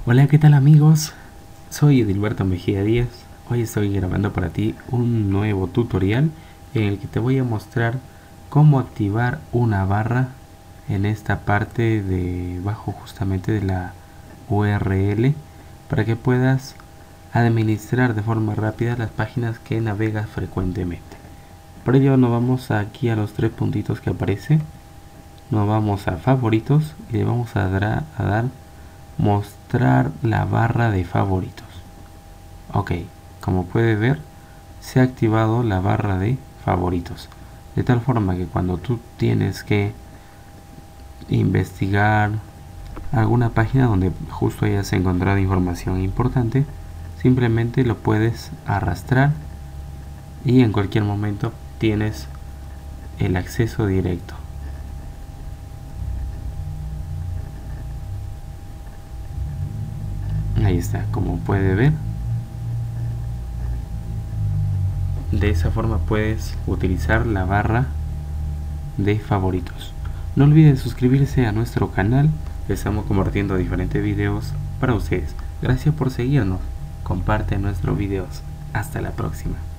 Hola, ¿qué tal amigos? Soy Edilberto Mejía Díaz. Hoy estoy grabando para ti un nuevo tutorial en el que te voy a mostrar cómo activar una barra en esta parte de abajo justamente de la URL para que puedas administrar de forma rápida las páginas que navegas frecuentemente. Por ello nos vamos aquí a los tres puntitos que aparece, nos vamos a favoritos y le vamos a dar mostrar la barra de favoritos. Ok, como puedes ver, se ha activado la barra de favoritos, de tal forma que cuando tú tienes que investigar alguna página donde justo hayas encontrado información importante, simplemente lo puedes arrastrar y en cualquier momento tienes el acceso directo. Ahí está, como puede ver. De esa forma puedes utilizar la barra de favoritos. No olvides suscribirse a nuestro canal, estamos compartiendo diferentes videos para ustedes. Gracias por seguirnos, comparte nuestros videos. Hasta la próxima.